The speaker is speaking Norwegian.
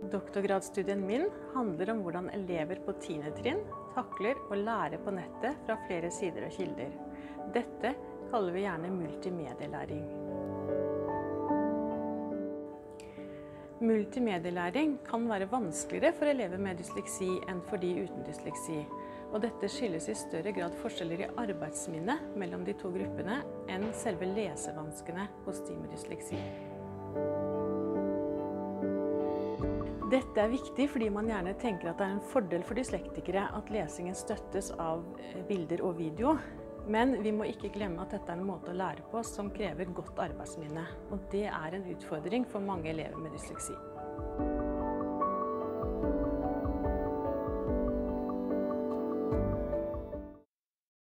Doktorgradsstudien min handler om hvordan elever på 10. trinn takler å lære på nettet fra flere sider og kilder. Dette kaller vi gjerne multimedielæring. Multimedielæring kan være vanskeligere for elever med dysleksi enn for de uten dysleksi. Og dette skyldes i større grad forskjeller i arbeidsminne mellom de to gruppene enn selve lesevanskene hos de med dysleksi. Dette er viktig fordi man gjerne tenker at det er en fordel for dyslektikere at lesingen støttes av bilder og video. Men vi må ikke glemme at dette er en måte å lære på som krever godt arbeidsminne. Og det er en utfordring for mange elever med dysleksi.